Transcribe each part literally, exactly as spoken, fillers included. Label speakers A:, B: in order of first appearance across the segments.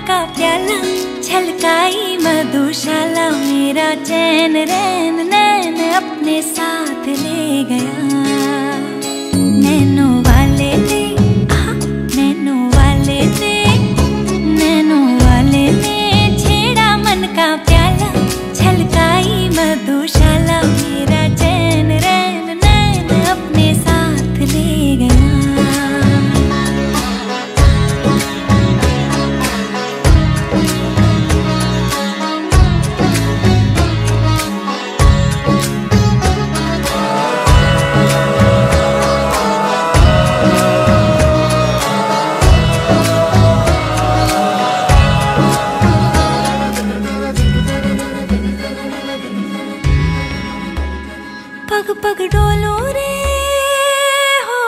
A: का प्याला, छलकाई मधुशाला, मेरा चैन रैन नैन अपने साथ ले गया। नैनो वाले ने, आहा, नैनो वाले ने, नैनो वाले ने छेड़ा मन का प्याला, छलकाई मधुशाला, मेरा चैन रैन नैन अपने साथ ले गया। पग पग डोलो रे हो,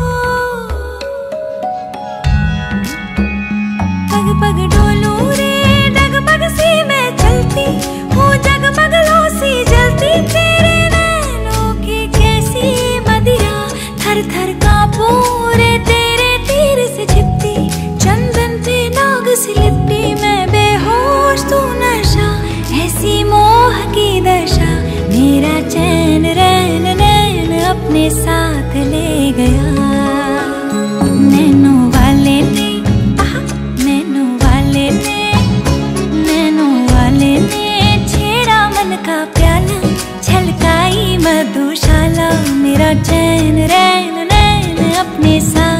A: पग पग डोलो रे, डगमग सी मैं चलती हूँ, जगमग लो सी जलती, तेरे नैनों की कैसी मदिरा, थर थर कांपू रे तेरे तीर से छिपती, चंदन पे नाग सी लिपटी, मैं बेहोश तू नशा, ऐसी मोह की दशा, मेरा चैन रैन नैन अपने साथ ले गया। नैनो वाले ने, आहा, नैनो वाले ने, नैनो वाले ने छेड़ा मन का प्याला, छलकाई मधुशाला, मेरा चैन रैन नैन अपने साथ